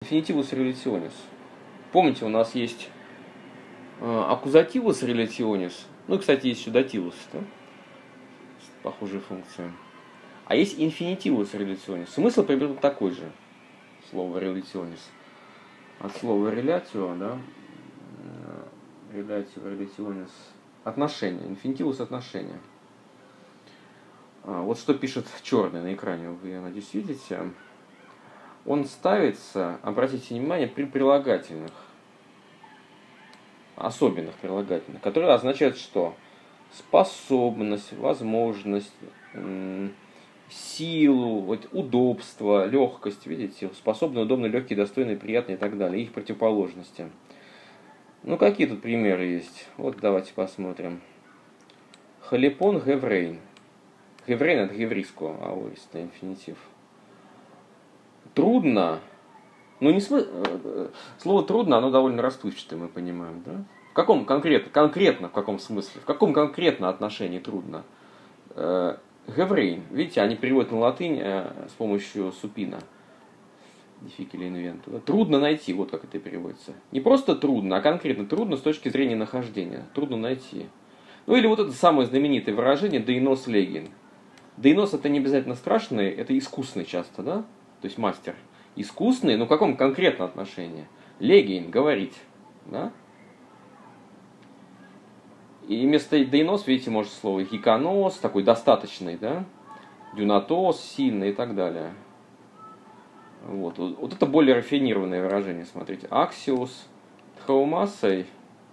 инфинитивус relationis. Помните, у нас есть аккузативус relationis. Ну, и, кстати, есть еще дативус, да? Похожие функции. А есть инфинитивус relationis. Смысл примерно такой же. Слово relationis. От слова relatio, да? Relatio, relationis. Отношения. Инфинитивус отношения. Вот что пишет черный на экране, вы, я надеюсь, видите. Он ставится, обратите внимание, при прилагательных. Особенных прилагательных, которые означают что? Способность, возможность, силу, вот, удобство, легкость, видите, способный, удобный, легкий, достойный, приятный и так далее, их противоположности. Ну, какие тут примеры есть? Вот давайте посмотрим. Халипон геврейн. Геврейн это гевриско, аорист, инфинитив. Трудно, ну не слово трудно, оно довольно расплывчатое, мы понимаем, да? В каком конкретно в каком смысле, в каком конкретно отношении трудно? Геврейн, видите, они переводят на латынь с помощью супина. Difficile invento. Трудно найти, вот как это переводится. Не просто трудно, а конкретно трудно с точки зрения нахождения. Трудно найти. Ну или вот это самое знаменитое выражение «дейнос легин». Дейнос это не обязательно страшный, это искусный часто, да? То есть мастер. Искусный, но в каком конкретно отношении? Легин, говорить, да? И вместо дейнос, видите, может слово хиканос, такой достаточный, да? Дюнатос, сильный и так далее. Вот это более рафинированное выражение, смотрите. Аксиус, тхаумасой.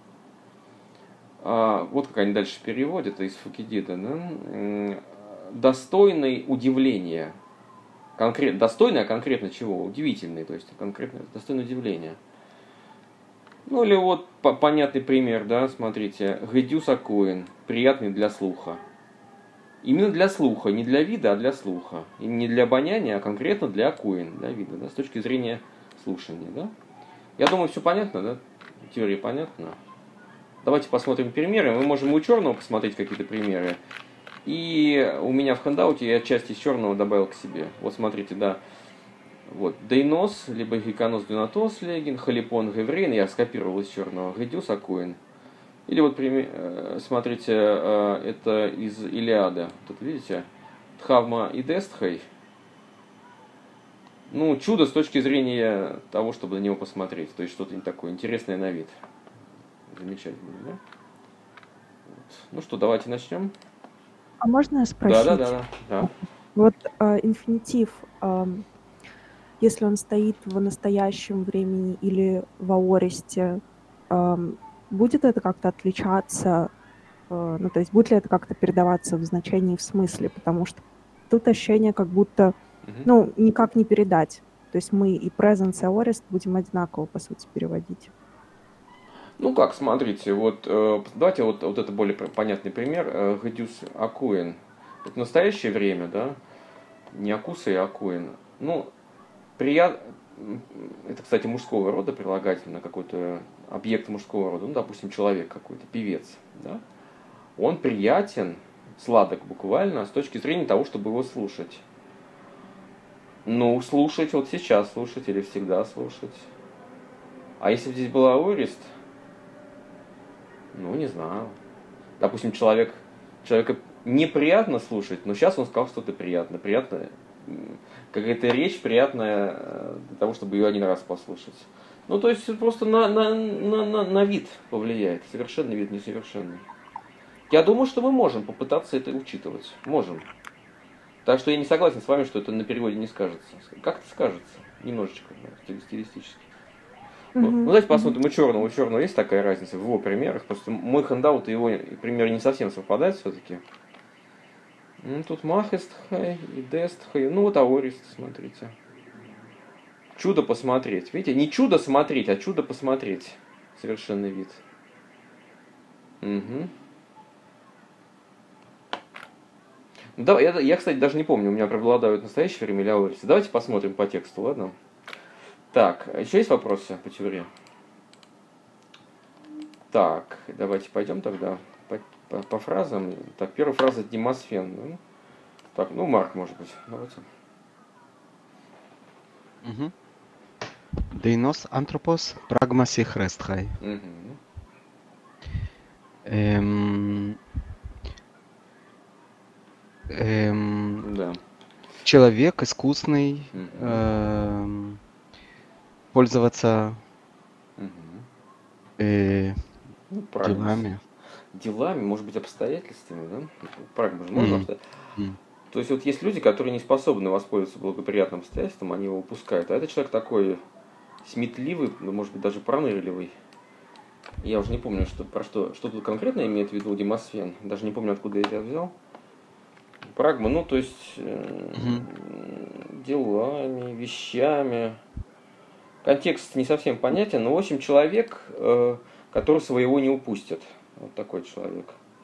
Вот как они дальше переводят, это из Фукидида, да? Достойный удивления. Достойный, а конкретно чего? Удивительный, то есть конкретно достойное удивления. Ну или вот понятный пример, да, смотрите. Гедюс акуин, приятный для слуха. Именно для слуха, не для вида, а для слуха. И не для обоняния, а конкретно для акуин, для вида, да, с точки зрения слушания, да. Я думаю, все понятно, да? Теория понятна. Давайте посмотрим примеры. Мы можем у черного посмотреть какие-то примеры. И у меня в хендауте я часть из черного добавил к себе. Вот смотрите, да. Вот, дейнос, либо хиканос дюнатос легин, халипон геврейн, я скопировал из черного, гедюс акуин. Или вот, смотрите, это из Илиады. Тут видите, тхавма и дестхай. Ну, чудо с точки зрения того, чтобы на него посмотреть. То есть что-то такое интересное на вид. Замечательно, да? Вот. Ну что, давайте начнем. А можно спросить? Да. Вот инфинитив, если он стоит в настоящем времени или в аористе, будет это как-то отличаться? Ну, то есть будет ли это как-то передаваться в значении, в смысле? Потому что тут ощущение, как будто, ну, никак не передать. То есть мы и presence, и aorist будем одинаково, по сути, переводить. Ну как, смотрите, вот давайте вот это более понятный пример. Гедюс акуин. Это настоящее время, да? Не акуса и акуин. Ну, это, кстати, мужского рода прилагательно, какой-то объект мужского рода. Ну, допустим, человек какой-то, певец, да? Он приятен, сладок буквально, с точки зрения того, чтобы его слушать. Ну, слушать, вот сейчас слушать или всегда слушать. А если бы здесь была аорист, ну, не знаю. Допустим, человека неприятно слушать, но сейчас он сказал что-то приятное. Приятное, какая-то речь приятная для того, чтобы ее один раз послушать. Ну, то есть, просто на вид повлияет. Совершенный вид, несовершенный. Я думаю, что мы можем попытаться это учитывать. Можем. Так что я не согласен с вами, что это на переводе не скажется. Как-то скажется. Немножечко, стилистически. Ну, давайте посмотрим, у черного есть такая разница в его примерах. Просто мой хендаут и его примеры не совсем совпадают все-таки. Ну, тут махестхай и дестхай. Ну, вот аорист, смотрите. Чудо посмотреть. Видите, не чудо смотреть, а чудо посмотреть. Совершенный вид. Угу. Да, я, кстати, даже не помню, у меня преобладают настоящее время или аористы. Давайте посмотрим по тексту, ладно? Так, еще есть вопросы по теории? Так, давайте пойдем тогда по фразам. Так, первая фраза Демосфен. Ну, так, ну, Марк, может быть. Давайте. Дейнос антропос прагмаси хрестхай. Мгм. Эм, Да. Человек искусный Мгм. пользоваться Мгм. э, Ну, прагмас. делами. Делами, может быть, обстоятельствами, да? Прагмас же можно М, обстоятельства. м, То есть вот есть люди, которые не способны воспользоваться благоприятным обстоятельством, они его упускают. А этот человек такой сметливый, ну, может быть, даже пронырливый. Я уже не помню, что тут конкретно имеет в виду Демосфен. Даже не помню, откуда я это взял. Прагма, ну, то есть мгм, делами, вещами. Контекст не совсем понятен, но, в общем, человек, который своего не упустит. Вот такой человек.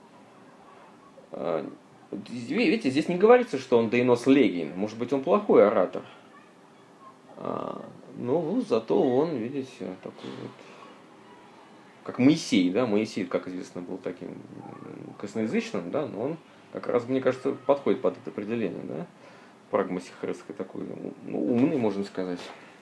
А, Видите, здесь не говорится, что он Дейнос Легин. Может быть, он плохой оратор. Ну, зато он, видите, такой вот, как Моисей, да, Моисей, как известно, был таким косноязычным, да, но он как раз, мне кажется, подходит под это определение, да, прагмасихрестский такой, ну, умный, можно сказать,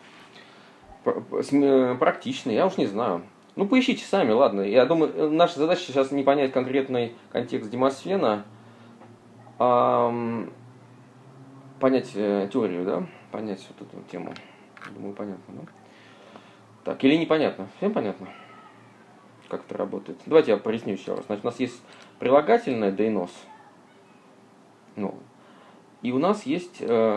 практичный, я уж не знаю. Ну, поищите сами, ладно. Я думаю, наша задача сейчас не понять конкретный контекст Демосфена, а понять теорию, да, понять вот эту тему. Думаю, понятно, да? Так, или непонятно? Всем понятно, как это работает? Давайте я поясню еще раз. Значит, у нас есть прилагательное дейнос, ну, и у нас есть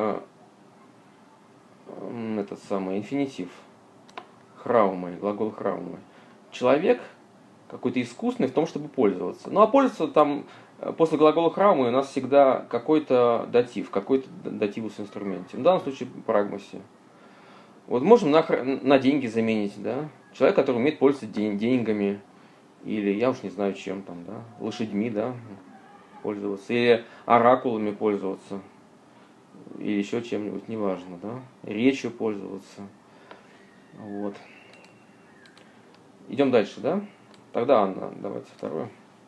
этот самый инфинитив, храумой, глагол храумой. Человек какой-то искусный в том, чтобы пользоваться. Ну, а пользоваться там после глагола храумы у нас всегда какой-то дативус в инструменте. В данном случае прагмаси. Вот можем на деньги заменить, да? Человек, который умеет пользоваться деньгами, или я уж не знаю чем там, да, лошадьми, да, пользоваться, или оракулами пользоваться, или еще чем-нибудь, неважно, да, речью пользоваться. Вот. Идем дальше, да? Тогда, Анна, давайте второе.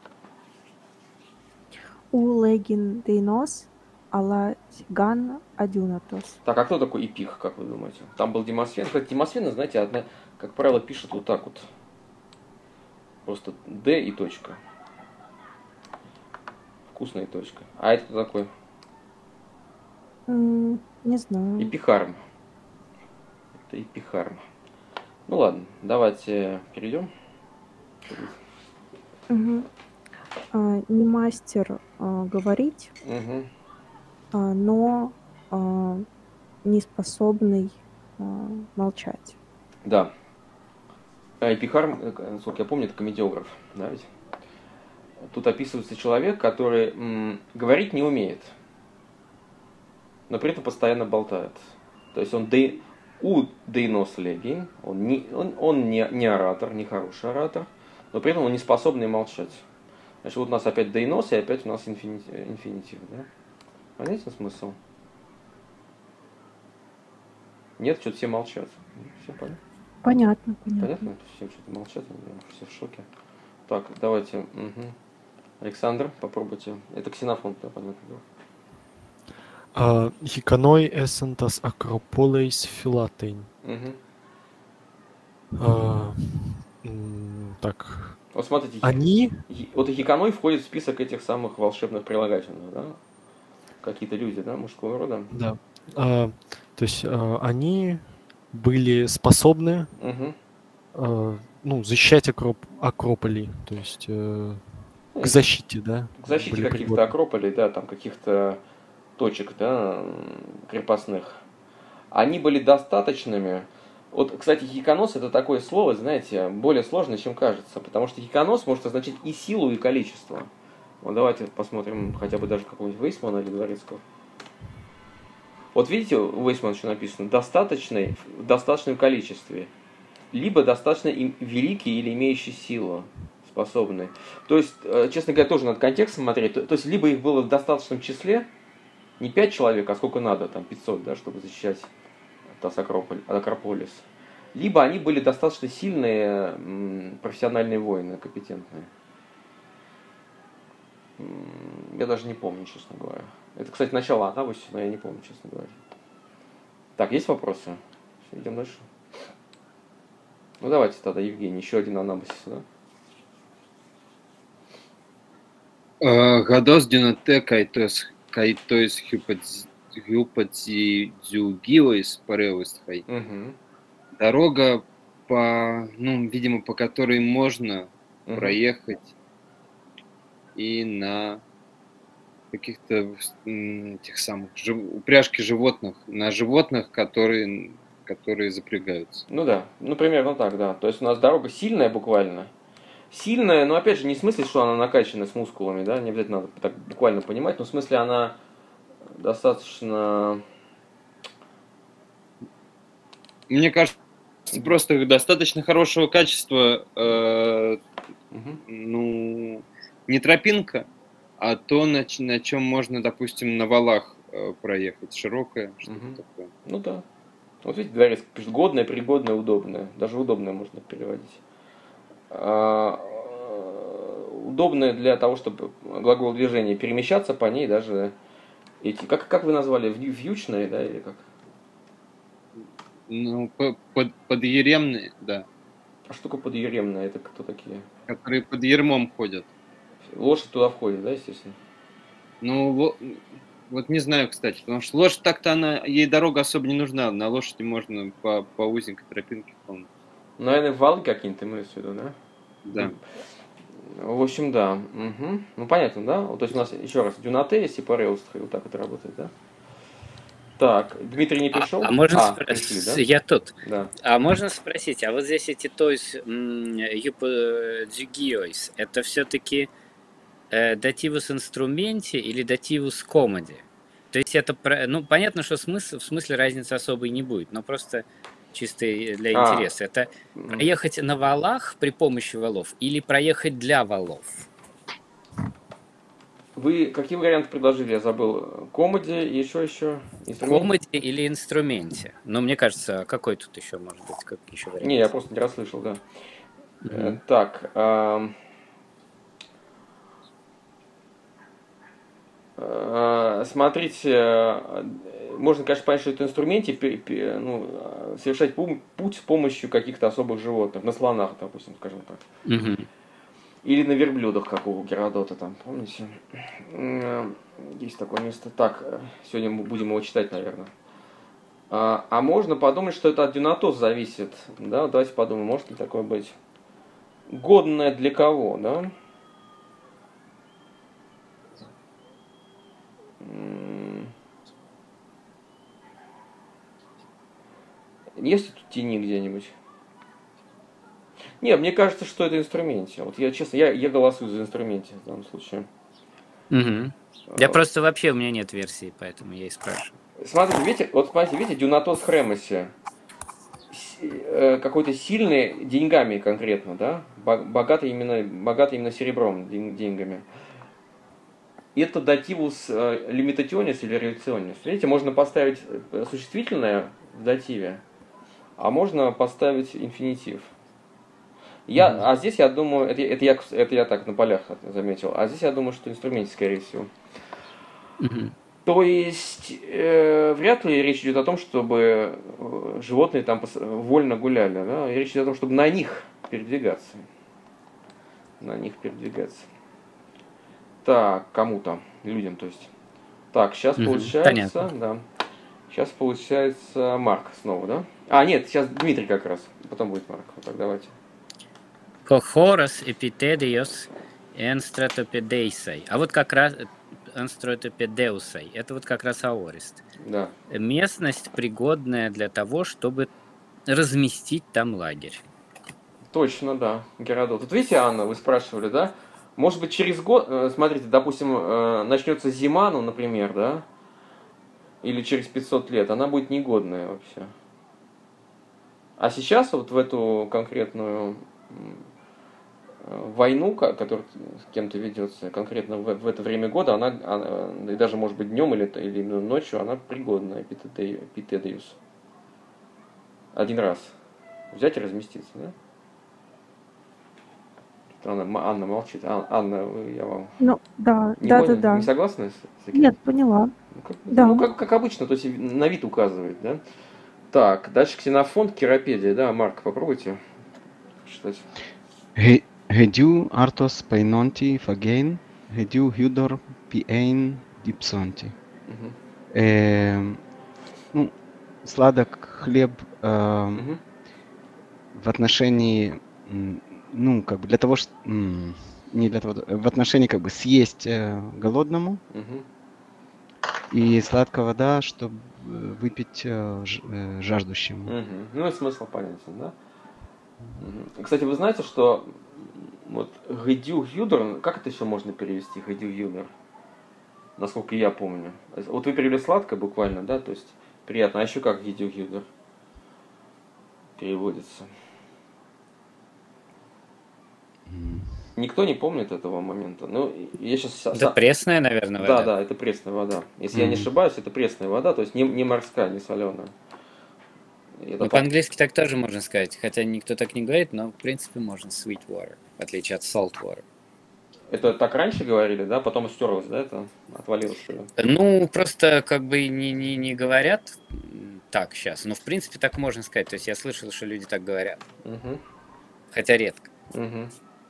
У легин дейнос ала сиган адюнатос. Так, а кто такой эпих, как вы думаете? Там был Демосфен. Кстати, Демосфена, знаете, как правило, пишут вот так вот. Просто Д и точка. Вкусная точка. А это кто такой? Не знаю. Эпихарм. Это эпихарм. Ну ладно, давайте перейдем. Мгм. Не мастер говорить, Угу. но не способный молчать. Да. Эпихарм, насколько я помню, это комедиограф. Да, ведь? Тут описывается человек, который говорить не умеет, но при этом постоянно болтает. То есть у дейнос легин, он не оратор, не хороший оратор, но при этом он не способный молчать. Значит, вот у нас опять дейнос, и опять у нас инфинитив. Да? Понятен смысл? Нет, что-то все молчат. Все понятно? Понятно, понятно. Понятно? Все что-то молчат, все в шоке. Так, давайте. Угу. Александр, попробуйте. Это Ксенофонт, да, понятно. Да? Хиканой эссентас акрополейс филатейн. Угу. Так. Вот смотрите, Они... вот и Хиканой входит в список этих самых волшебных прилагательных, да? Какие-то люди, да, мужского рода. Да. То есть они были способны защищать Акрополи, то есть к защите, да? К защите были каких-то пригодны. акрополей, да, там каких-то точек, да, крепостных. Они были достаточными. Вот, кстати, хиконос это такое слово, знаете, более сложное, чем кажется, потому что хиконос может означать и силу, и количество. Вот давайте посмотрим хотя бы даже какого-нибудь Вейсмана или Дворецкого. Вот видите, у Вейсмана еще написано в достаточном количестве, либо достаточно великий или имеющий силу, способный. То есть, честно говоря, тоже надо контекст смотреть. То есть, либо их было в достаточном числе, не 5 человек, а сколько надо, там 500, да, чтобы защищать Акрополис. Либо они были достаточно сильные профессиональные воины, компетентные. Я даже не помню, честно говоря. Это, кстати, начало Анавуси, но я не помню, честно говоря. Так, есть вопросы? Все, идем дальше. Ну давайте тогда, Евгений, еще один анабасис, да? Gados dinote kaitos hypodziugilais пареусхай. Угу. Дорога, видимо, по которой можно проехать и на каких-то тех самых упряжки животных, на животных, которые запрягаются. Ну да, ну примерно так, да. То есть у нас дорога сильная буквально. Сильная, но опять же не в смысле, что она накачана с мускулами, да, не обязательно надо так буквально понимать, но в смысле она достаточно... Мне кажется, просто достаточно хорошего качества, не тропинка, а то, на чем можно, допустим, на валах проехать, широкое, что-то такое. Ну да. Вот видите, дворец пишет годное, пригодное, удобное. Даже удобное можно переводить. Удобное для того, чтобы глагол движения перемещаться по ней, даже эти, как вы назвали, вьючные, да, или как? Ну, подъеремные, да. А что такое подъеремные? Это кто такие? Которые под ермом ходят. Лошадь туда входит, да, естественно? Ну, вот не знаю, кстати, потому что лошадь так-то ей дорога особо не нужна. На лошади можно по узенькой тропинке полнуть. Наверное, валы какие-то имеются в виду, да? Да. В общем, да. Угу. Ну, понятно, да? То есть у нас, еще раз, дюнате, если пареус, вот так это работает, да? Так, Дмитрий не пришел? Можно пришли, да? Я тут. Да. А можно спросить, а вот здесь эти юподзюгиойс, это все-таки дативус инструменте или дативус комоде? То есть это, понятно, что в смысле разницы особой не будет, но просто чисто для интереса. Это проехать на валах при помощи валов или проехать для валов? Вы какие варианты предложили? Я забыл. Комоде и еще? Комоде или инструменте? Ну, мне кажется, какой тут еще может быть? Как еще вариант? Не, я просто не расслышал, да. Так. Смотрите, можно, конечно, понять, что это инструменте, совершать путь с помощью каких-то особых животных, на слонах, допустим, скажем так. Или на верблюдах, как у Геродота, там, помните? Есть такое место. Так, сегодня мы будем его читать, наверное. А можно подумать, что это от дюнатос зависит. Да? Давайте подумаем, может ли такое быть. Годное для кого, да? Есть тут тени где-нибудь? Нет, мне кажется, что это инструменте. Вот я, честно, я голосую за инструменте в данном случае. Я просто вообще, у меня нет версии, поэтому я и спрашиваю. Смотрите, видите, дюнатос хремоси. Какой-то сильный деньгами конкретно, да? Богатый именно серебром, деньгами. Это дативус лимитационис или реляционис. Видите, можно поставить существительное в дативе, а можно поставить инфинитив. А здесь я думаю, это я так на полях заметил, а здесь я думаю, что инструменте, скорее всего. То есть вряд ли речь идет о том, чтобы животные там вольно гуляли, да? Речь идет о том, чтобы на них передвигаться. Так, кому-то, людям, то есть. Так, сейчас получается, да. Сейчас получается Марк снова, да? Нет, сейчас Дмитрий как раз, потом будет Марк. Вот так, давайте. Кохорос эпитедиос энстратопедейсай. А вот как раз энстратопедеусай. Это вот как раз аорист. Да. Местность, пригодная для того, чтобы разместить там лагерь. Точно, да, Геродот. Вот видите, Анна, вы спрашивали, да? Может быть, через год, смотрите, допустим, начнется зима, например, да? Или через 500 лет, она будет негодная вообще. А сейчас вот в эту конкретную войну, которая с кем-то ведется, конкретно в это время года, она и даже, может быть, днем или ночью, она пригодная, эпитедиус. Один раз взять и разместиться, да? Анна молчит. Анна, я вам... Да. Не согласны с этим? Нет, поняла. Как обычно, то есть на вид указывает, да? Так, дальше Ксенофонт, Киропедия, да, Марк, попробуйте читать. Гедю артос пейнонти фагейн, гедю хюдор пиэйн дипсонти. Мгм. Ну, сладок хлеб Мгм. в отношении, ну, как бы для того, что... Не для того, в отношении как бы съесть голодному, Мгм. и сладкая вода, чтобы выпить жаждущему. Мгм. Ну и смысл понятен, да? Мгм. Кстати, вы знаете, что вот Гедю Юдер, как это еще можно перевести, Гедю Юдер? Насколько я помню. Вот вы перевели сладко буквально, да, то есть приятно. А еще как Гедю Юдер переводится? Никто не помнит этого момента. Ну, я сейчас... Это пресная, наверное, Да, вода. да, это пресная вода. Если я не ошибаюсь, это пресная вода, то есть не морская, не соленая. Это Ну, по-английски так тоже можно сказать, хотя никто так не говорит, но в принципе можно sweet water, в отличие от salt water. Это так раньше говорили, да? Потом стерлось, да? Это отвалилось, что ли? Ну, просто как бы не говорят так сейчас, но в принципе так можно сказать. То есть я слышал, что люди так говорят, Угу. хотя редко. Угу.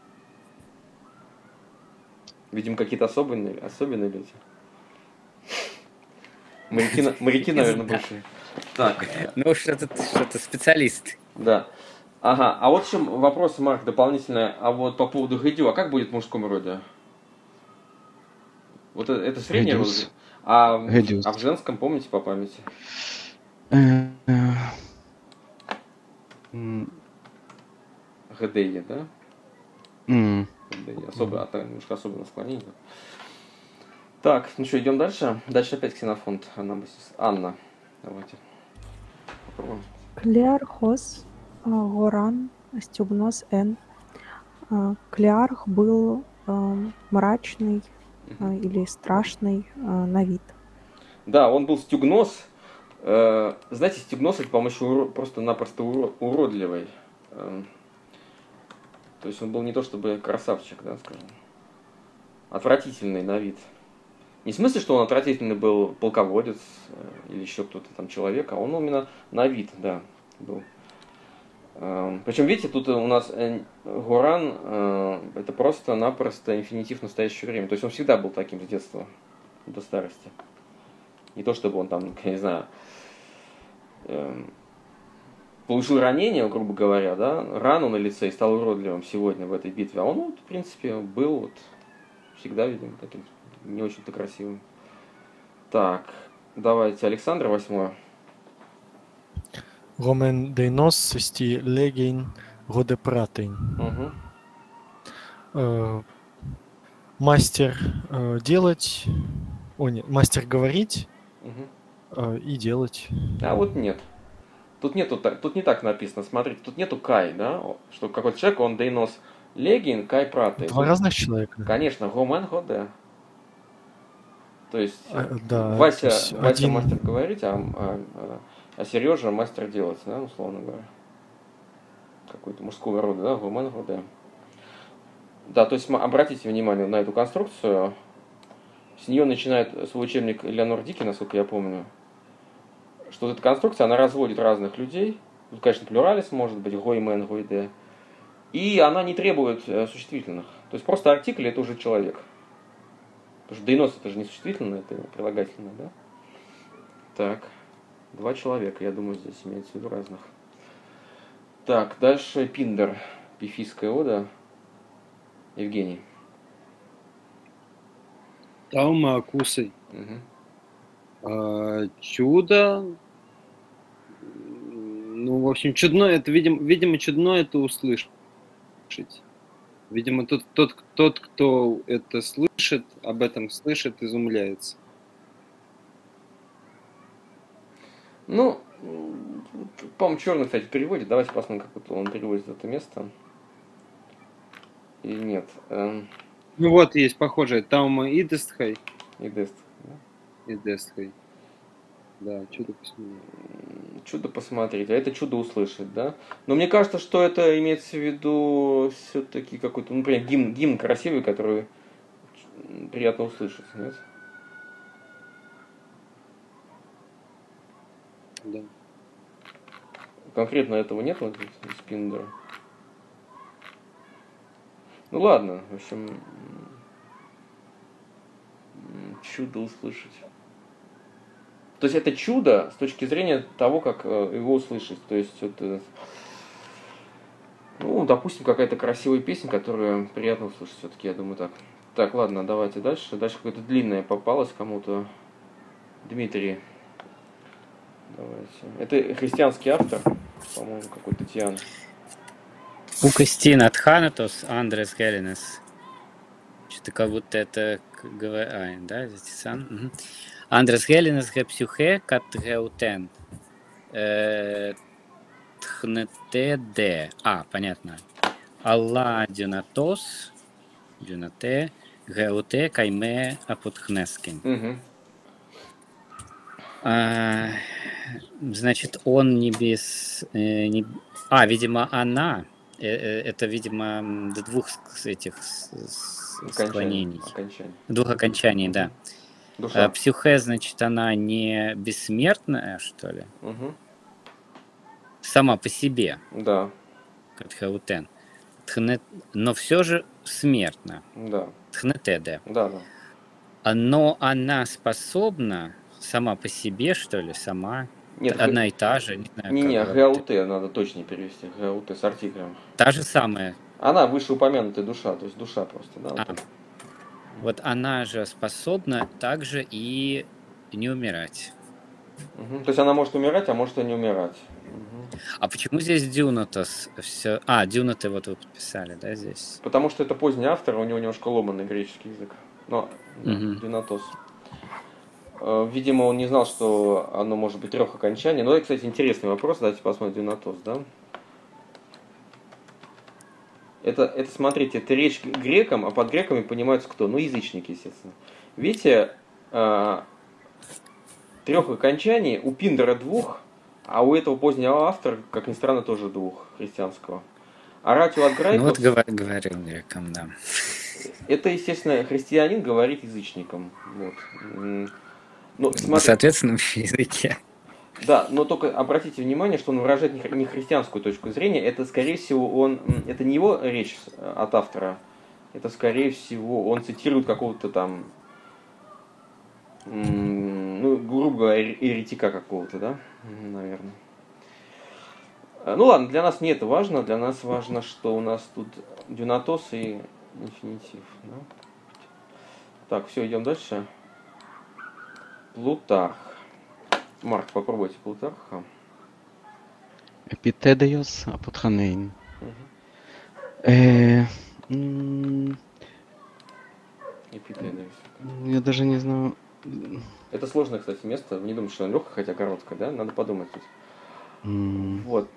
Видимо, какие-то особенные люди. Моряки, Не наверное, знаю. больше. Так, Ну, что-то специалист. да. Ага, а вот еще вопрос, Марк, дополнительный. А вот по поводу Гедю, а как будет в мужском роде? Вот это средний род? Гедюс. А Гедюс. в женском, помните по памяти? Гедея, да? Гедея. Немножко особенное склонение. Так, ну что, идем дальше? Дальше опять Ксенофонт. Анна. Давайте. Попробуем. Клеархос, Горан, Стюгнос Н. Клеарх был мрачный или страшный на вид. Да, он был стюгнос. Знаете, стюгнос это, по-моему, просто-напросто уродливый. То есть он был не то чтобы красавчик, да, скажем. Отвратительный на вид. Не в смысле, что он отвратительный был полководец или еще кто-то там человек, а он именно на вид, да, был. Причем, видите, тут у нас Гуран это просто-напросто инфинитив в настоящее время. То есть он всегда был таким с детства до старости. Не то, чтобы он там, я не знаю, получил ранение, грубо говоря, да, рану на лице и стал уродливым сегодня в этой битве. А он, вот, в принципе, был вот всегда, видимо, таким не очень-то красивым. Так, давайте Александр 8. Ромен дейнос сести легейн годепратейн. Угу. Мастер делать, мастер говорить и делать. А вот нет. Тут не так написано. Смотрите, тут нету кай, да? Что какой-то человек, он дейнос легин, кай праты. Два разных человека. Конечно, гомен ходе. То есть да, Вася один... мастер говорить, а Сережа мастер делать, да, условно говоря. Какой-то мужского рода, да, гомен ходе. Да, то есть обратите внимание на эту конструкцию. С нее начинает свой учебник Леонор Дики, насколько я помню. Что эта конструкция, она разводит разных людей. Тут, конечно, плюралис может быть, гоймен, гойде. И она не требует существительных. То есть просто артикль это уже человек. Потому что дейнос это же не существительное, это прилагательное, да? Так, 2 человека, я думаю, здесь имеется в виду разных. Так, дальше Пиндер, пифийская ода. Евгений. Таума Акусой. Угу. Чудо. Ну, в общем, чудно это, видимо, чудно это услышать. Видимо, тот, кто это слышит, об этом слышит, изумляется. Ну, по-моему, черный, кстати, переводит. Давайте посмотрим, как он переводит это место. Или нет. Ну вот есть похожее. Таума Идестхай. Идест. Идестхай. Да, чудо посмотреть. Чудо посмотреть, а это чудо услышать, да? Но мне кажется, что это имеется в виду все-таки какой-то, например, гимн красивый, который приятно услышать, нет? Да. Конкретно этого нет вот из Пиндера. Ну ладно, в общем, чудо услышать. То есть это чудо с точки зрения того, как его услышать. То есть это, ну, допустим, какая-то красивая песня, которую приятно услышать все-таки, я думаю так. Так, ладно, давайте дальше. Дальше какое-то длинное попалось кому-то. Дмитрий. Давайте. Это христианский автор, по-моему, какой-то Татьяна. Укастин от Ханатос, Андрес Гелинес. Что-то как будто это да, Тисан. Угу. Андрес Гелинес гепсюхе кат геутен. Тхнете. Понятно. Алла дюнатос, дюнате, геуте кайме апотхнескин. Угу. Значит, он не без... видимо, она. Это, видимо, до двух этих склонений. Двух окончаний, да. Душа. Псюхе, значит, она не бессмертная, что ли? Угу. Сама по себе. Да. Как Хаутен. Но все же смертна. Да. Тхнетеде. Да, да. Но она способна сама по себе, что ли, сама? Нет, одна и та же, не знаю. Не, ГАУТ надо точнее перевести. ГАУТ с артиклем. Та же самая. Она вышеупомянутая душа, то есть душа просто, да. Вот она же способна также и не умирать. Угу. То есть она может умирать, а может и не умирать. Угу. А почему здесь Дюнатос все? Дюнаты вот вы подписали, да, здесь? Потому что это поздний автор, у него немножко ломанный греческий язык. Но Дюнатос. Видимо, он не знал, что оно может быть 3 окончаний. Но это, кстати, интересный вопрос. Давайте посмотрим Дюнатос, да? Это, смотрите, это речь грекам, а под греками понимаются кто? Ну, язычники, естественно. Видите, 3 окончаний, у Пиндара 2, а у этого позднего автора, как ни странно, тоже 2 христианского. Оратио от Грайкос... Ну вот говорил грекам, да. Это, естественно, христианин говорит язычникам. Вот. Но, на соответственном языке. Да, но только обратите внимание, что он выражает не христианскую точку зрения. Это, скорее всего, это не его речь от автора. Это, скорее всего, он цитирует какого-то там, грубо говоря, еретика какого-то, да, наверное. Ну ладно, для нас не это важно. Для нас важно, что у нас тут Дюнатос и инфинитив. Да? Так, все, идем дальше. Плутарх. Марк, попробуйте Плутарха. Эпитедеос апотханейн. Эпитедеос. Я даже не знаю. Это сложное, кстати, место. Не думаю, что оно легкое, хотя короткое, да? Надо подумать тут. Вот.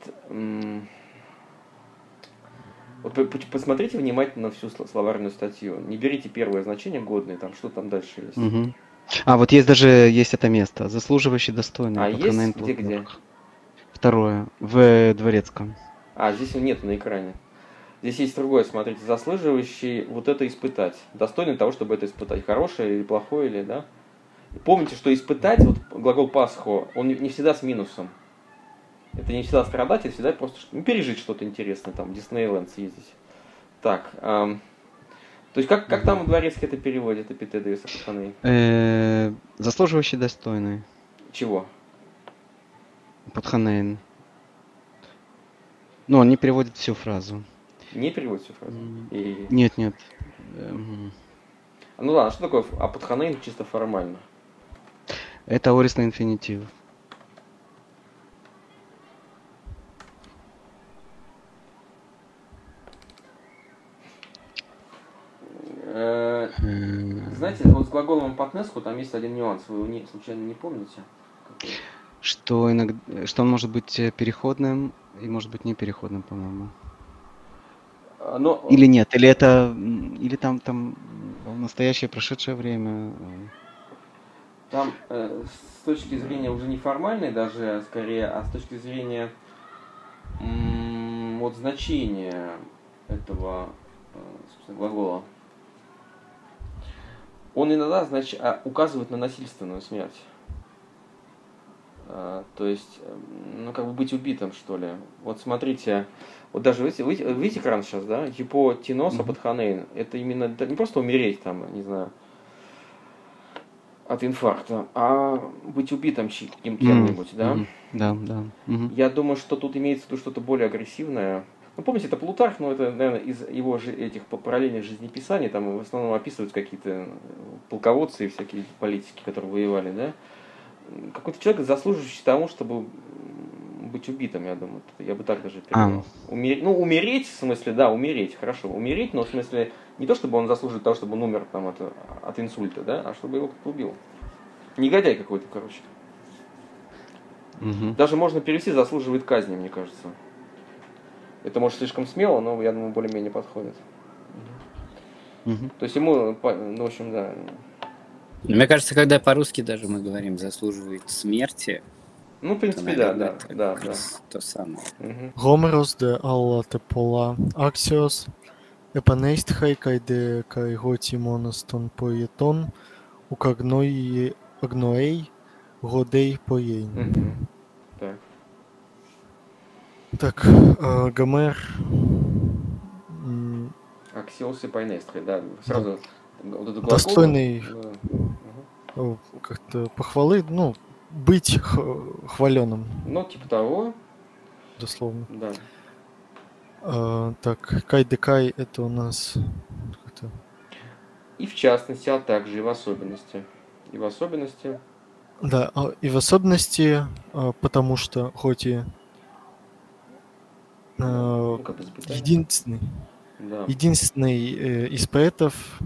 Вот посмотрите внимательно всю словарную статью. Не берите первое значение годное, там что там дальше есть. Угу. Вот есть это место. Заслуживающий, достойный. Есть? Где? Второе. В Дворецком. Здесь нет на экране. Здесь есть другое, смотрите. Заслуживающий вот это испытать. Достойный того, чтобы это испытать. Хорошее или плохое, или, да? Помните, что испытать, вот глагол пасхо, он не всегда с минусом. Это не всегда страдать, это всегда просто пережить что-то интересное, там, в Диснейленд съездить. Так, то есть как там Дворецкий это переводит, эпитедеус апотханейн? Заслуживающий, достойный. Чего? Апотханейн. Но он не переводит всю фразу. Не переводит всю фразу? Нет. Ну ладно, что такое апотханейн чисто формально? Это орисный инфинитив. Знаете, вот с глаголом апотнеску там есть один нюанс. Вы его случайно не помните? Что он может быть переходным и может быть непереходным, по-моему. Или нет, или там настоящее, прошедшее время. Там с точки зрения уже не формальной даже, скорее, а с точки зрения вот значения этого глагола. Он иногда указывает на насильственную смерть. То есть, быть убитым, что ли. Вот смотрите, Вот даже видите экран сейчас, да? Гипотеноса Мгм. под Ханейн. Это именно не просто умереть там, не знаю, от инфаркта, а быть убитым кем-нибудь, да? Мгм. Да, да. Мгм. Я думаю, что тут имеется в виду что-то более агрессивное. Ну, помните, это Плутарх, но это, наверное, из его этих параллельных жизнеписаний, там в основном описываются какие-то полководцы и всякие политики, которые воевали, да? Какой-то человек, заслуживающий тому, чтобы быть убитым, я думаю. Я бы так даже перевел. Умереть, в смысле, да, умереть, хорошо. Умереть, но в смысле не то, чтобы он заслуживает того, чтобы он умер там, от инсульта, да, а чтобы его кто-то убил. Негодяй какой-то, короче. Мгм. Даже можно перевести «заслуживает казни», мне кажется. Это может слишком смело, но я думаю, более-менее подходит. Мгм. То есть ему, ну, в общем, да. Мне кажется, когда по-русски даже мы говорим «заслуживает смерти», Ну, в то, принципе, да, наверное, да, это да, как да. раз то самое. Мгм. Homeros de alla te pola axios epaneisthai kai de kai goti monoston poieton укагной агноэй годей поейн. Мгм. Так. Так, Гомер м, Аксиос и Пайнестры, да. да, Сразу вот этот глагол. достойный Да. как-то похвалы, ну, быть хваленым, Ну, типа того, дословно. да. Так, Кай де Кай это у нас как-то И в частности, а также и в особенности. И в особенности. да, и в особенности, потому что хоть и Ну, как испытание. единственный, Да. из поэтов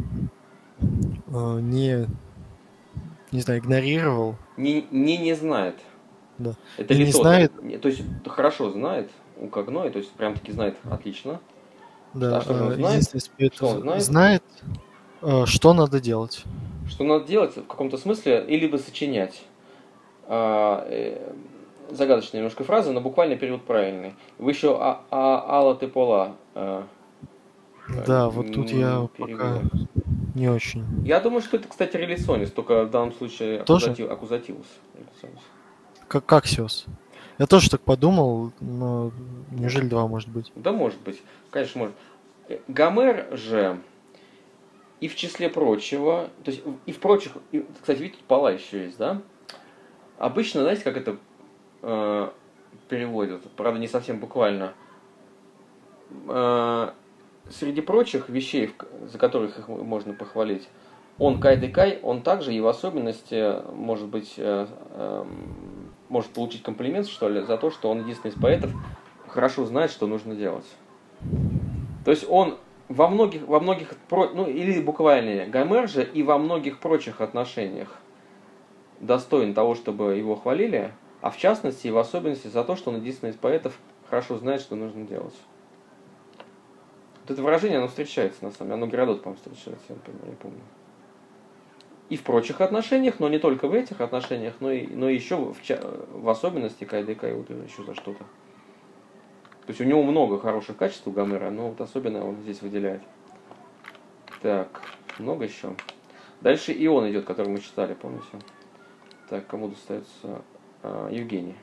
не знаю, игнорировал, Не знает. да, Это и не лицо. знает, То есть хорошо знает у Когной, то есть прям таки знает отлично. да, А что же он знает? единственный из поэтов Что он знает? знает, что надо делать. Что надо делать в каком-то смысле, и либо сочинять. Загадочная немножко фраза, но буквально перевод правильный. Вы еще Алла Тепола Да, вот тут я пока перевели. не очень. Я думаю, что это, кстати, релиционис, только в данном случае Тоже? аккузативус. Релиционис. Как Аксиос. Я тоже так подумал, но неужели два может быть? Да, может быть. Конечно, может. Гомер же и в числе прочего, то есть и в прочих, кстати, видите, тут пола еще есть, да? Обычно, знаете, как это переводят, правда, не совсем буквально. Среди прочих вещей, за которых их можно похвалить, он кай-де-кай, он также и в особенности может быть, может получить комплимент, что ли, за то, что он единственный из поэтов хорошо знает, что нужно делать. То есть он во многих, ну или буквально, Гомер же и во многих прочих отношениях достоин того, чтобы его хвалили, а в частности и в особенности за то, что он единственный из поэтов хорошо знает, что нужно делать. Вот это выражение, оно встречается на самом деле, оно Геродот, по-моему, встречается, я не помню. И в прочих отношениях, но не только в этих отношениях, но и еще в особенности Кай-де-Кай вот еще за что-то. То есть у него много хороших качеств у Гомера, но вот особенно он здесь выделяет. Так, много еще. Дальше Ион идет, который мы читали, помните? Так, кому достается Евгений.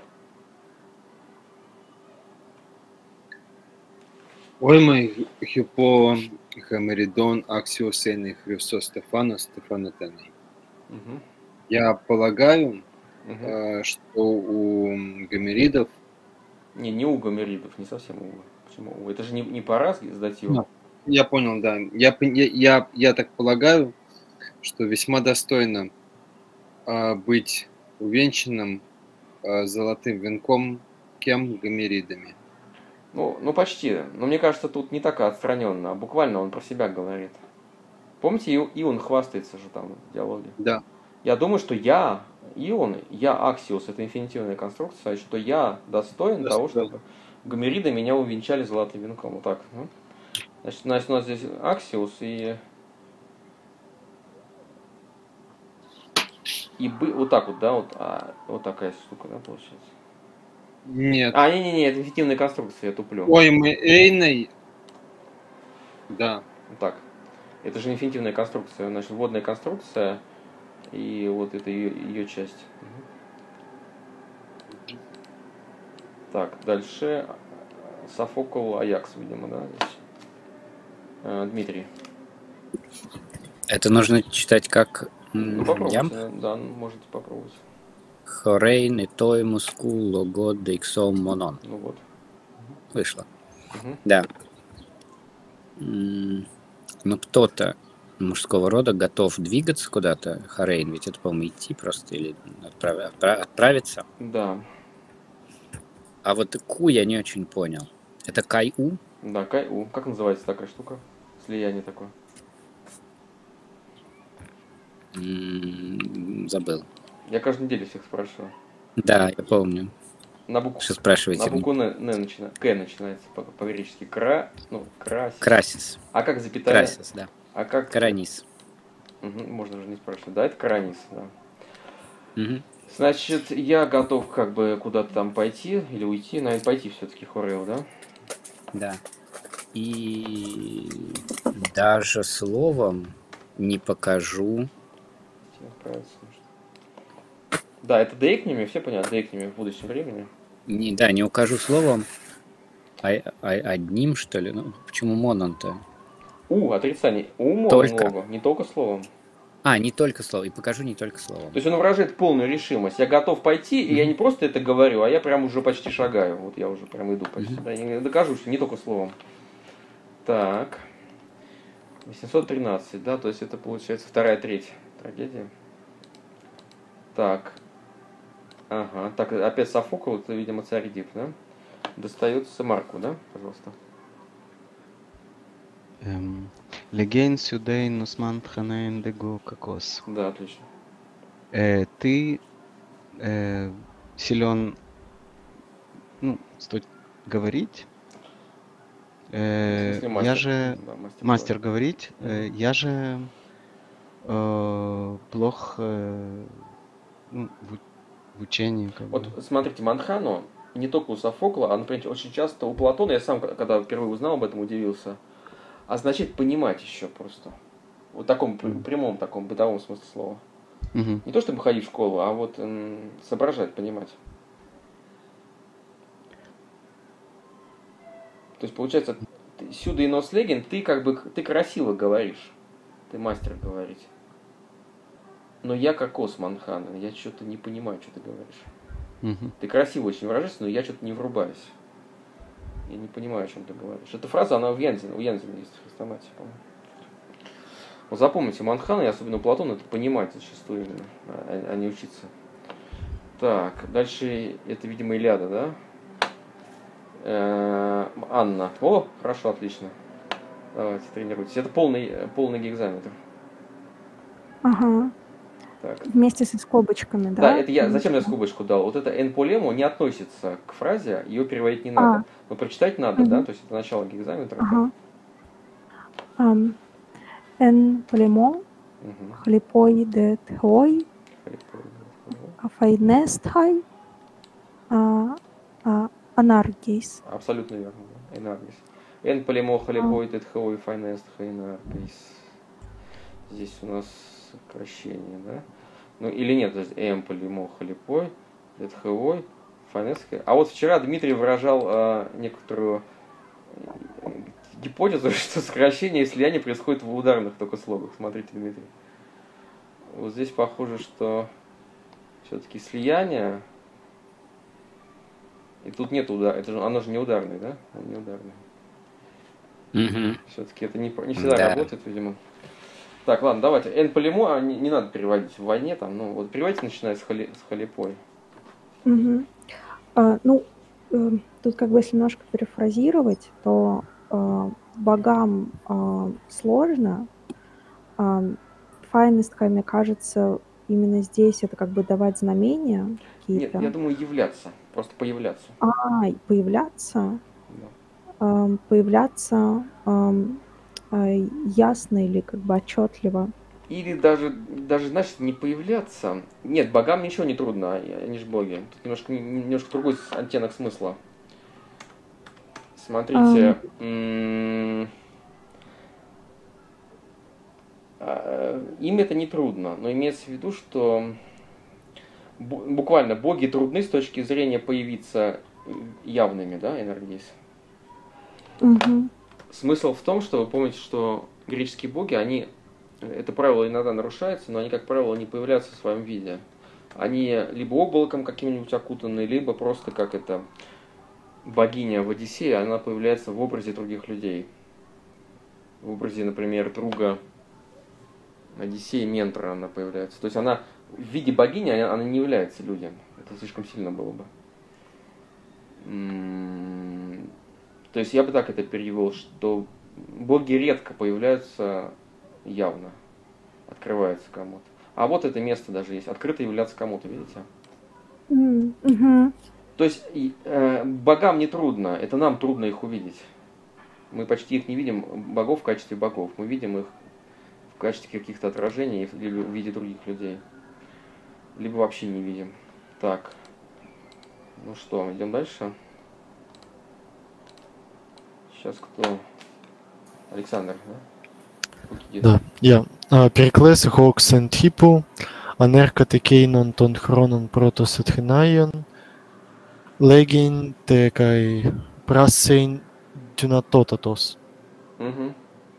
Ой, мой хипо Гомеридон Аксиосейный Христос Стефанотений. Угу. Я полагаю, Угу. что у гомеридов... Не у гомеридов, не совсем у. Почему у? Это же не Парас с дативом. Я понял, да. Я так полагаю, что весьма достойно быть увенчанным золотым венком кем? Гомеридами. Ну, почти. Но мне кажется, тут не так отстраненно, а буквально он про себя говорит. Помните, Ион хвастается же там в диалоге? Да. Я думаю, что я Аксиос, это инфинитивная конструкция, что я достоин того, чтобы гомериды меня увенчали золотым венком. Вот так. Значит, у нас здесь Аксиос и вот так вот, да, вот такая штука, да, получается. Нет. Не, это инфинитивная конструкция, я туплю. Ой, мы Эйной. Да. Вот так. Это же инфинитивная конструкция, значит, вводная конструкция, и вот это ее часть. Так, дальше. Софокл, Аякс, видимо, да, здесь. Дмитрий. Это нужно читать как Ну, попробуйте, ямб. да, можете попробовать. Хорейн и той мускул логод дексом монон. Ну вот. Вышло. Мгм. Да. Ну, кто-то мужского рода готов двигаться куда-то, Хорейн, ведь это, по-моему, идти просто или отправиться. Да. А вот ку я не очень понял. Это кай-у? Да, Кай-У. Как называется такая штука? Слияние такое. Забыл. Я каждую неделю всех спрашиваю. Да, я помню. На букву, Что спрашиваете? на букву К начинается по-гречески. Красис. Красис. А как запятая? Красис, да. А как... Каранис. Мгм, можно уже не спрашивать. Да, это Каранис, да. Мгм. Значит, я готов как бы куда-то там пойти или уйти. Наверное, пойти все-таки Хорео, да? Да. И даже словом не покажу. Тебе отправиться нужно. Да, это дейкнями, все понятно, дейкнями в будущем времени. Не укажу словом, а одним, что ли? Ну, почему монон-то? Отрицание. Только. Много, не только словом. Не только словом. И покажу не только словом. То есть он выражает полную решимость. Я готов пойти, и я не просто это говорю, а я прям уже почти шагаю. Вот я уже прям иду почти. Да, я докажу, что не только словом. Так. 813, да, то есть это получается вторая треть трагедии. Так. Ага, так, опять Софокл, это, видимо, царь Эдип, да? Достается Марку, да, пожалуйста. Леген сюдей нусман тханейн дего кокос. Да, отлично. Ты силен, стоит говорить. В смысле, мастер. Я же Да, мастер говорить. Я же плох в учении. Вот смотрите, Манхану не только у Софокла, а, например, очень часто у Платона, я сам, когда впервые узнал об этом, удивился, означает понимать еще просто. Вот в таком прямом, таком бытовом смысле слова. Не то, чтобы ходить в школу, а вот соображать, понимать. То есть, получается, сюда и нос леген, ты красиво говоришь. Ты мастер говорить. Но я кокос Манхана, я что-то не понимаю, что ты говоришь. Ты красиво очень выражаешься, но я что-то не врубаюсь. Я не понимаю, о чем ты говоришь. Эта фраза, она у Янзена есть в Хрестоматии, по-моему. Вот запомните, Манхана, и особенно Платон, это понимать зачастую именно, а не учиться. Так, дальше это, видимо, Илиада, да? Анна. О, хорошо, отлично. Давайте, тренируйтесь. Это полный гекзаметр. Ага. Так. Вместе со скобочками, да? Да, это зачем я скобочку дал? Вот это «эн полему» не относится к фразе, ее переводить не надо. Но прочитать надо, да? То есть это начало гекзаметра. «Эн полемо, хлипой де тхой, афайнестхай, анаргейс». Абсолютно верно. Энаргейс. «Эн полемо, хлипой де тхой, файнестхай, энаргейс». Здесь у нас сокращение, да? Ну или нет, то есть «эм полимо, хлипой, де тхой, файнестхай». А вот вчера Дмитрий выражал некоторую гипотезу, что сокращение и слияние происходит в ударных только слогах. Смотрите, Дмитрий. Вот здесь похоже, что все-таки слияние. И тут нет удара. Оно же не ударное, да? Он не ударное. Все-таки это не всегда работает, видимо. Так, ладно, давайте. «Эн полимо» не надо переводить в войне. Там, вот переводите, начиная с халипой. Тут как бы если немножко перефразировать, то богам сложно. Файнестхай, мне кажется, именно здесь это как бы давать знамения какие-то. Нет, я думаю, являться. Просто появляться. Появляться? Да. Появляться ясно или как бы отчетливо. Или даже, значит, не появляться. Нет, богам ничего не трудно, они же боги. Тут немножко другой оттенок смысла. Смотрите, им это не трудно, но имеется в виду, что буквально боги трудны с точки зрения появиться явными, да, энергейс. Мгм. Смысл в том, что вы помните, что греческие боги, это правило иногда нарушается, но они, как правило, не появляются в своем виде. Они либо облаком каким-нибудь окутаны, либо просто как это богиня в Одиссее, она появляется в образе других людей. В образе, например, друга Одиссея, Ментора она появляется. То есть она в виде богини, она не является людям. Это слишком сильно было бы. То есть я бы так это перевел, что боги редко появляются явно, открываются кому-то. А вот это место даже есть, открыто являться кому-то, видите? Мгм. То есть богам не трудно, это нам трудно их увидеть. Мы почти их не видим, богов в качестве богов. Мы видим их в качестве каких-то отражений или в виде других людей. Либо вообще не видим. Так, ну что, идем дальше. Сейчас кто? Александр, да? Фукидид. Да, я. Периклес, Хокс and Hippo, Ανέρχεται των χρόνων πρώτος ετχυνάιον, λέγειν τε καί πράσιν дюнатотатос. Угу.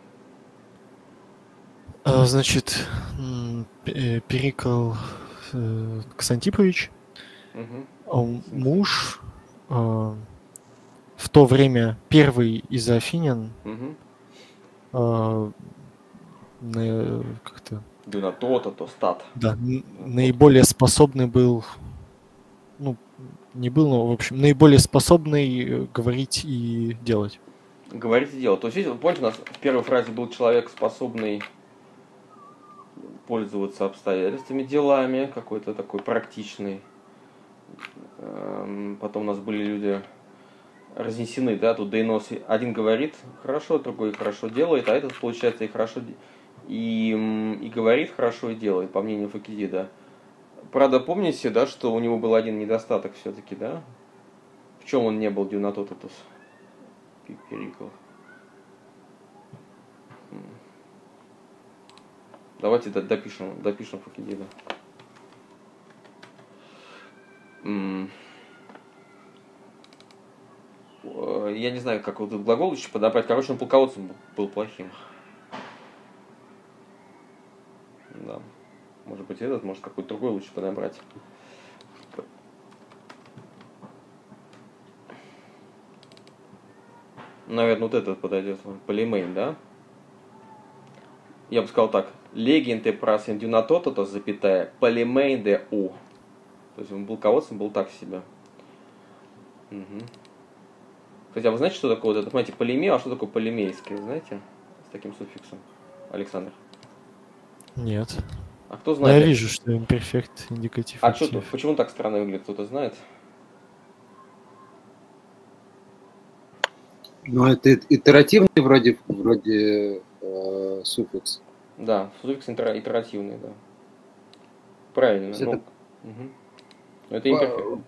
Значит, Перикл Ксантипович, Угу. муж, в то время первый из афинян, Угу. как-то, Дюнатотатос, стат. да, наиболее способный был, ну, не был, но, в общем, наиболее способный говорить и делать. Говорить и делать. То есть, видите, вы помните, у нас в первой фразе был человек, способный пользоваться обстоятельствами, делами, какой-то такой практичный. Потом у нас были люди разнесены, да, тут Дейнос один говорит хорошо, другой хорошо делает, а этот, получается, и хорошо и говорит хорошо, и делает, по мнению Фукидида. Правда, помните, да, что у него был один недостаток все-таки, да? В чем он не был дюнатотатус? Перикл. Давайте допишем Фукидида. Я не знаю, как вот этот глагол еще подобрать. Короче, он полководцем был плохим. Да. Может быть, этот, может, какой-то другой лучше подобрать. Наверное, вот этот подойдет. Полимейн, да? Я бы сказал так. Легенте прасен дюнатотото, запятая, полимейн де у. То есть он полководцем был так себе. Угу. Кстати, а вы знаете, что такое вот это? Знаете, полимей, а что такое полимейский? Вы знаете? С таким суффиксом. Александр. Нет. А кто Но знает? я вижу, что имперфект, индикатив. А что тут? Почему так странно выглядит? Кто-то знает? Ну, это итеративный вроде суффикс. Да, суффикс итеративный, да. Правильно. Это... Угу. Это имперфект.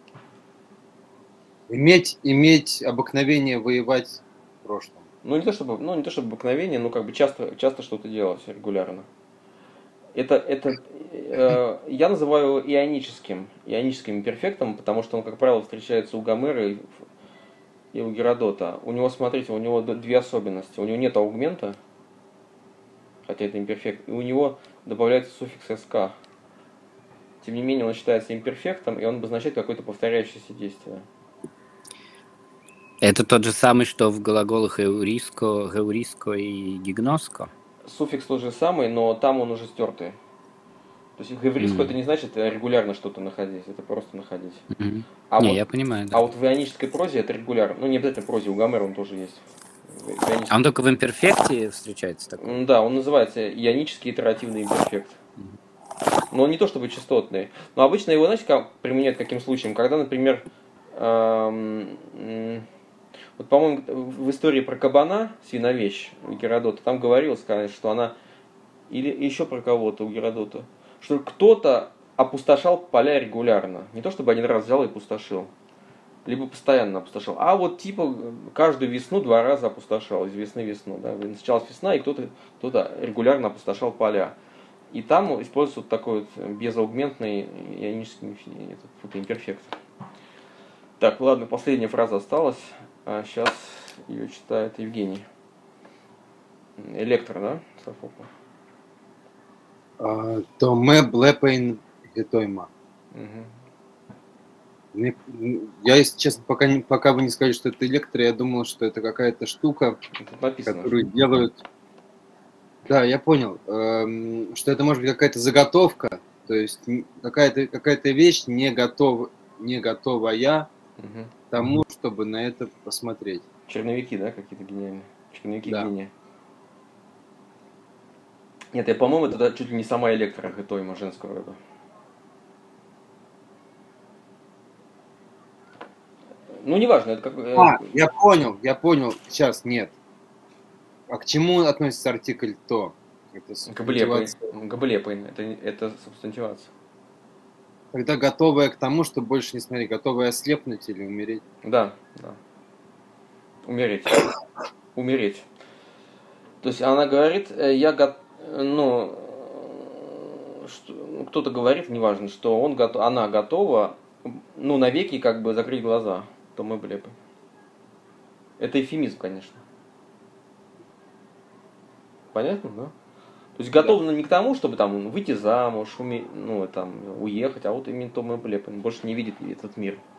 Иметь обыкновение воевать в прошлом. Ну, не то чтобы обыкновение, но как бы часто что-то делать регулярно. Это я называю ионическим имперфектом, потому что он, как правило, встречается у Гомера и у Геродота. У него, смотрите, у него две особенности. У него нет аугмента, хотя это имперфект, и у него добавляется суффикс «sk». Тем не менее, он считается имперфектом, и он обозначает какое-то повторяющееся действие. Это тот же самый, что в глаголах геуриско и гигноско? Суффикс тот же самый, но там он уже стертый. То есть геуриско это не значит регулярно что-то находить, это просто находить. Я понимаю, да. А вот в ионической прозе это регулярно. Ну, не обязательно в прозе, у Гомера он тоже есть. А он только в имперфекте встречается такой? Да, он называется ионический итеративный имперфект. Но он не то чтобы частотный. Но обычно его, знаете, как применяют каким случаем? Когда, например, вот, по-моему, в истории про кабана, свиновещ у Геродота, там говорилось, конечно, что она, или еще про кого-то у Геродота, что кто-то опустошал поля регулярно. Не то чтобы один раз взял и опустошил, либо постоянно опустошал, а вот типа каждую весну 2 раза опустошал, из весны в весну. Да? Началась весна, и кто-то регулярно опустошал поля. И там используется вот такой вот безаугментный ионический имперфект. Так, ладно, последняя фраза осталась. Сейчас ее читает Евгений. Электро, да? Софокл. Томе Блепейн Гетойма. Угу. Я, если честно, пока вы не сказали, что это электро, я думал, что это какая-то штука, Тут написано. которую делают... Да, я понял, что это может быть какая-то заготовка, то есть какая-то вещь не готовая Угу. тому, чтобы на это посмотреть. Черновики, да, какие-то гениальные? Черновики Да. гения. Нет, по-моему, это чуть ли не сама электро Гетойма женского рода. Ну, неважно, это как... Я понял, сейчас нет. А к чему относится артикль «то»? Это субстантивация. Габлепейн, это субстантивация. Когда готовая к тому, чтобы больше не смотреть, готовая ослепнуть или умереть. Да, да. Умереть. Умереть. То есть она говорит, кто-то говорит, неважно, что она готова, навеки как бы закрыть глаза. То мы блепы. Это эвфемизм, конечно. Понятно, да? То есть готова не к тому, чтобы там выйти замуж, уехать, а вот именно то мы блепы. Он больше не видит этот мир.